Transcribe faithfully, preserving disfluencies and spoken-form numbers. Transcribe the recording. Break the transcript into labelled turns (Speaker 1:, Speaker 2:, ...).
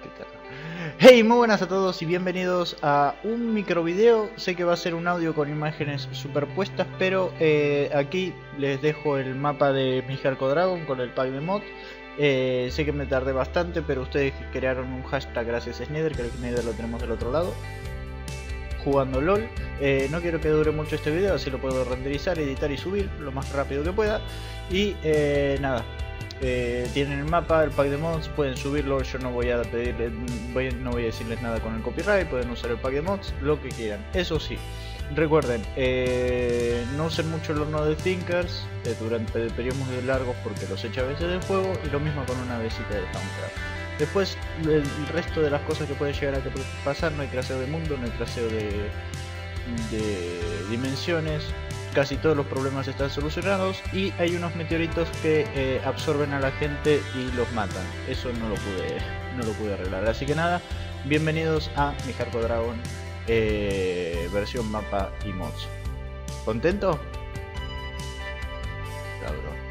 Speaker 1: Qué carajo. Hey, muy buenas a todos y bienvenidos a un micro video. Sé que va a ser un audio con imágenes superpuestas, pero eh, aquí les dejo el mapa de mi Hardcore Dragon con el pack de mod. Eh, sé que me tardé bastante, pero ustedes crearon un hashtag gracias a Snyder, que el Snyder lo tenemos del otro lado, jugando LOL. Eh, no quiero que dure mucho este video, así lo puedo renderizar, editar y subir lo más rápido que pueda. Y eh, nada, eh, tienen el mapa, el pack de mods, pueden subirlo. Yo no voy a pedirles, voy, no voy a decirles nada con el copyright, pueden usar el pack de mods, lo que quieran. Eso sí, recuerden, eh, no usen mucho el horno de Thinkers eh, durante periodos muy largos porque los echa a veces del juego, y lo mismo con una besita de Soundcraft. Después, el resto de las cosas que pueden llegar a pasar: no hay craseo de mundo, no hay craseo de, de dimensiones, casi todos los problemas están solucionados, y hay unos meteoritos que eh, absorben a la gente y los matan. Eso no lo pude, no lo pude arreglar. Así que nada, bienvenidos a mi Hardcore Dragon eh, versión mapa y mods. ¿Contento? Cabrón.